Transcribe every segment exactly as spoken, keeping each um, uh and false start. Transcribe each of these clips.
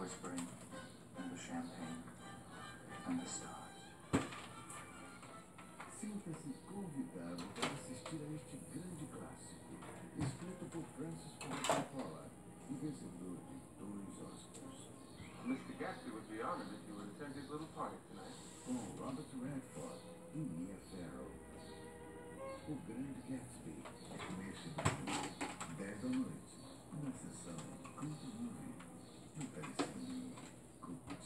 whispering, and the champagne, and the stars. Sinta-se convidado para assistir a este grande clássico, escrito por Francis Ford Coppola e vencedor de dois Oscars. Mister Gatsby would be honored if you would attend his little party tonight. Com Robert Redford e Mia Farrow. O Grande Gatsby, neste domingo, dez da noite, na sessão Cult Movie, no Telecine Cult.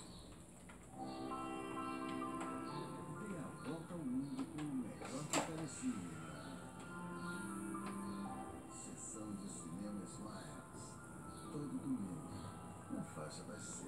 Dê a volta ao mundo com o melhor do Telecine. Sessão de cinema Smiles, todo domingo, na faixa das